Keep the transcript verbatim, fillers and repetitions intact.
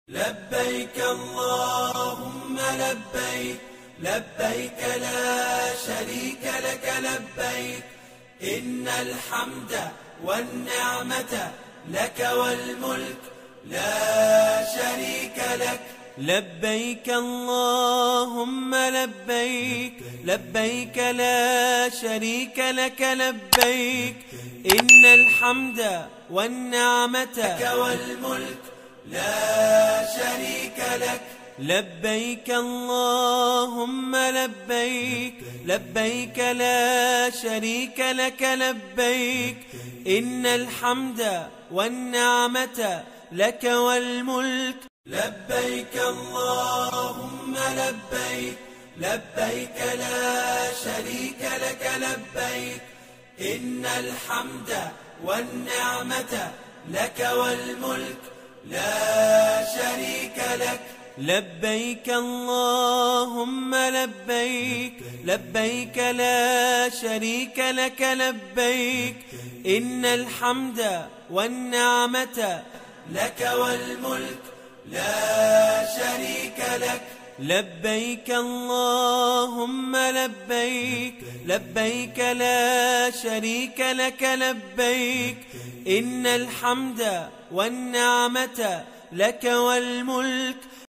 لبيك اللهم لبيك لبيك لا شريك لك لبيك إن الحمد والنعمة لك والملك لا شريك لك. لبيك اللهم لبيك لبيك لا شريك لك لبيك إن الحمد والنعمة لك والملك لا شريك لك. لبيك اللهم لبيك لبيك لا شريك لك لبيك إن الحمد والنعمة لك والملك. لبيك اللهم لبيك لبيك لا شريك لك لبيك إن الحمد والنعمة لك والملك لا شريك لك. لبيك اللهم لبيك لبيك لا شريك لك لبيك إن الحمد والنعمة لك والملك لا شريك لك. لبيك اللهم لبيك لبيك لا شريك لك لبيك إن الحمد والنعمة لك والملك